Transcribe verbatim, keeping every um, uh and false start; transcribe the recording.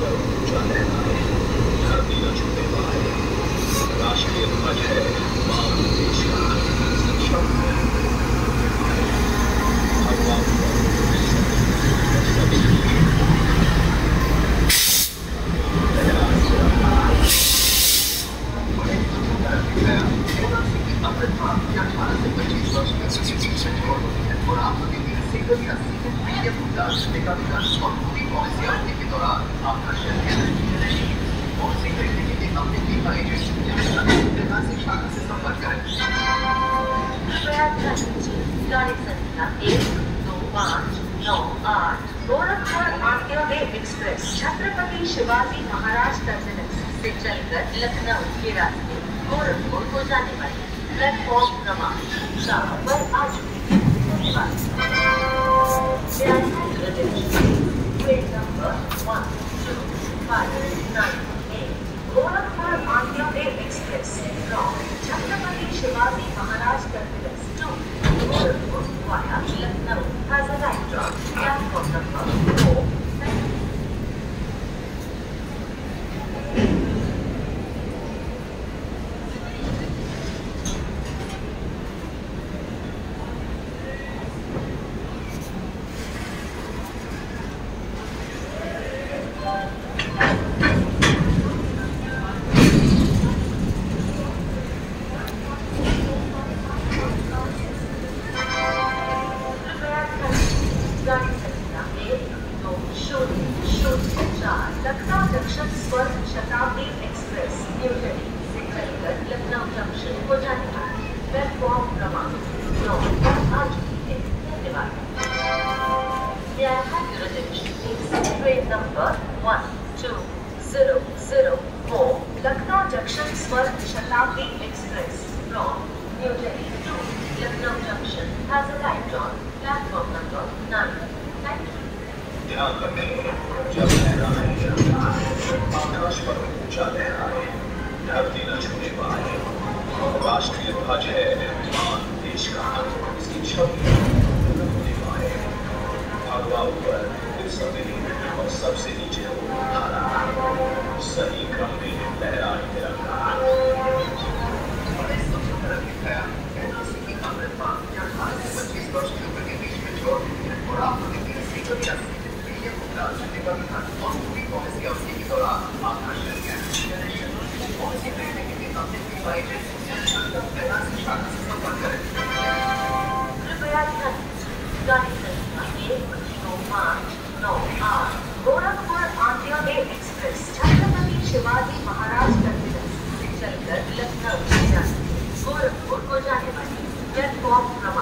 पर ऊंचा लहराए, धरती न छूटे पाए। राष्ट्रीय ध्वज है मान देश का, सक्षम है भगवा ऊपर सभी लहराए तिरंगा। अमृतपाल या अठारह से पच्चीस वर्ष में और आपके सीकर या सीकर मीडियम उद्दार टीका विकास और पूरी पॉलिसी अवधि के दौरान आपका शहर और सीकर के अपने बीमा एजेंट या से शाखा से संपर्क करें। गाड़ी संख्या एक दो पाँच नौ आठ गोरखपुर आंत्योदय एक्सप्रेस छत्रपति शिवाजी महाराज टर्मिनस से चलकर लखनऊ के रास्ते गोरखपुर को जाने वाली प्लेटफॉर्म क्रमांक चार पर आ चुकी है। धन्यवाद। Train number one two five nine eight Gorakhpur Antyodaya express from Chhatrapati Shivaji Maharaj terminus to Gorakhpur via Lucknow has arrived on platform number four. Train number one two zero zero four Lucknow Junction Swarn Shatabdi Express from New Delhi to Lucknow Junction has arrived on platform number nine. Thank you. ध्यान रखें, जब लहराए आकाश पर ऊंचा लहराए, धरती न छूने पाए। राष्ट्रीय ध्वज है मान देश का, इसकी छवि न होने पाए। भगवा ऊपर सभी और सबसे नीचे हो हरा, सही क्रम में लहराए तिरंगा। अमृतपाल या अठारह से पच्चीस वर्ष की उम्र के बीच में छोड़ और आपको सीकर या मीडियम उद्दार टीका विकास और पूरी पॉलिसी अवधि के दौरान आपका शहर पॉलिसी खरीदने के लिए अपने बीमा एजेंट या से शाखा से संपर्क करें। कृपया ध्यान गाड़ी संख्या एक दो पाँच नौ आठ गोरखपुर आंत्योदय एक्सप्रेस छत्रपति शिवाजी महाराज टर्मिनस से चलकर लखनऊ के रास्ते गोरखपुर को जाने वाली प्लेटफॉर्म क्रमांक